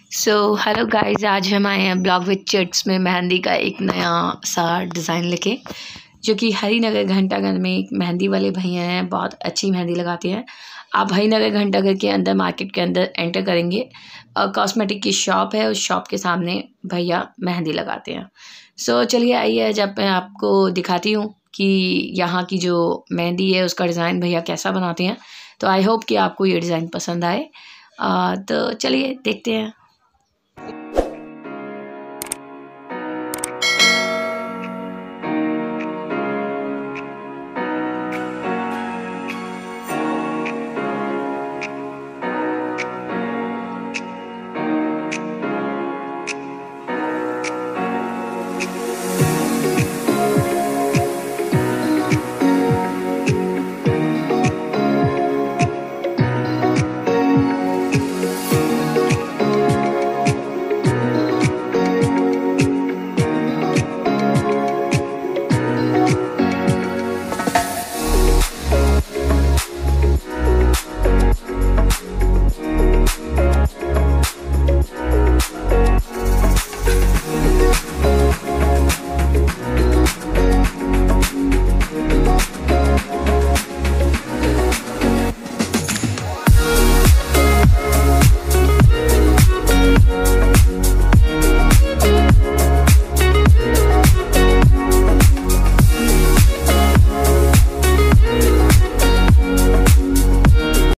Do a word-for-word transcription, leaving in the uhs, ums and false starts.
So hello guys, आज हम आए हैं ब्लॉग विद चिट्स में मेहंदी का एक नया सा डिज़ाइन लेके, जो कि हरिनगर घंटाघर में एक मेहंदी वाले भैया हैं, बहुत अच्छी मेहंदी लगाते हैं। आप हरिनगर घंटाघर के अंदर मार्केट के अंदर एंटर करेंगे और कॉस्मेटिक की शॉप है, उस शॉप के सामने भैया मेहंदी लगाते हैं। सो चलिए आइए, जब मैं आपको दिखाती हूँ कि यहाँ की जो मेहंदी है उसका डिज़ाइन भैया कैसा बनाते हैं। तो आई होप कि आपको ये डिज़ाइन पसंद आए। आ, तो चलिए देखते हैं।